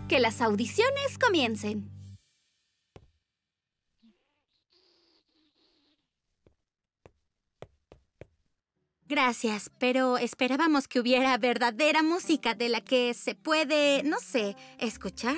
Que las audiciones comiencen. Gracias, pero esperábamos que hubiera verdadera música de la que se puede, no sé, escuchar.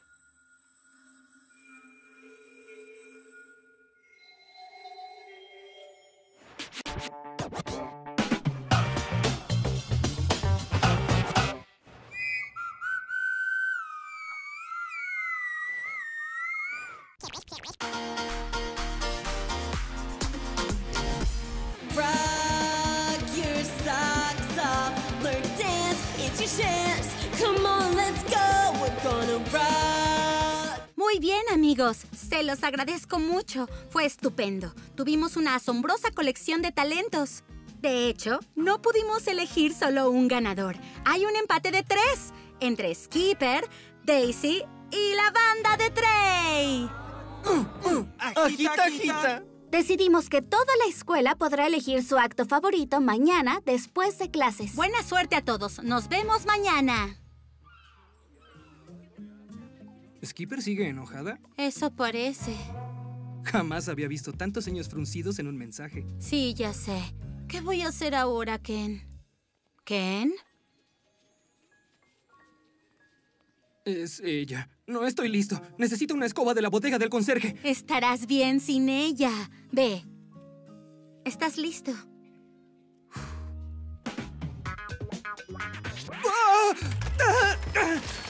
Muy bien, amigos. Se los agradezco mucho. Fue estupendo. Tuvimos una asombrosa colección de talentos. De hecho, no pudimos elegir solo un ganador. Hay un empate de 3 entre Skipper, Daisy y la banda de Trey. ¡Agita, agita! Decidimos que toda la escuela podrá elegir su acto favorito mañana después de clases. Buena suerte a todos. Nos vemos mañana. ¿Skipper sigue enojada? Eso parece. Jamás había visto tantos ceños fruncidos en un mensaje. Sí, ya sé. ¿Qué voy a hacer ahora, Ken? ¿Ken? Es ella. No estoy listo. Necesito una escoba de la bodega del conserje. Estarás bien sin ella. Ve. ¿Estás listo? ¡Ah! ¡Ah! ¡Ah!